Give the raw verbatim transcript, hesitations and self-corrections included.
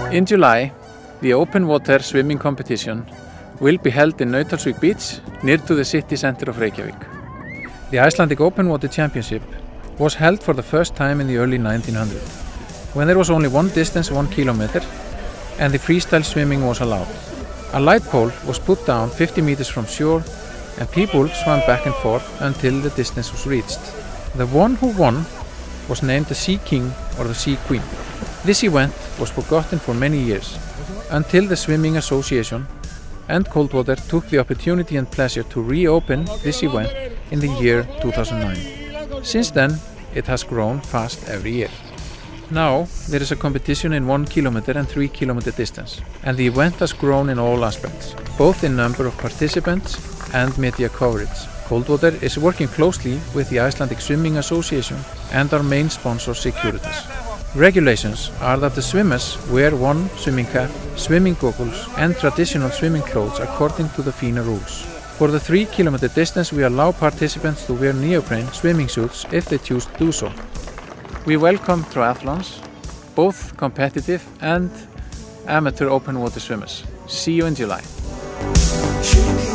In July, the open water swimming competition will be held in Nauthólsvík beach, near to the city centre of Reykjavík. The Icelandic Open Water Championship was held for the first time in the early nineteen hundreds, when there was only one distance, one kilometer, and the freestyle swimming was allowed. A light pole was put down fifty meters from shore, and people swam back and forth until the distance was reached. The one who won was named the Sea King or the Sea Queen. This event was forgotten for many years, until the Swimming Association and Coldwater took the opportunity and pleasure to reopen this event in the year two thousand nine. Since then, it has grown fast every year. Now, there is a competition in one kilometer and three kilometer distance, and the event has grown in all aspects, both in number of participants and media coverage. Coldwater is working closely with the Icelandic Swimming Association and our main sponsor Securitas. Regulations are that the swimmers wear one swimming cap, swimming goggles and traditional swimming clothes according to the FINA rules. For the three kilometer distance, we allow participants to wear neoprene swimming suits if they choose to do so. We welcome triathlons, both competitive and amateur open water swimmers. See you in July.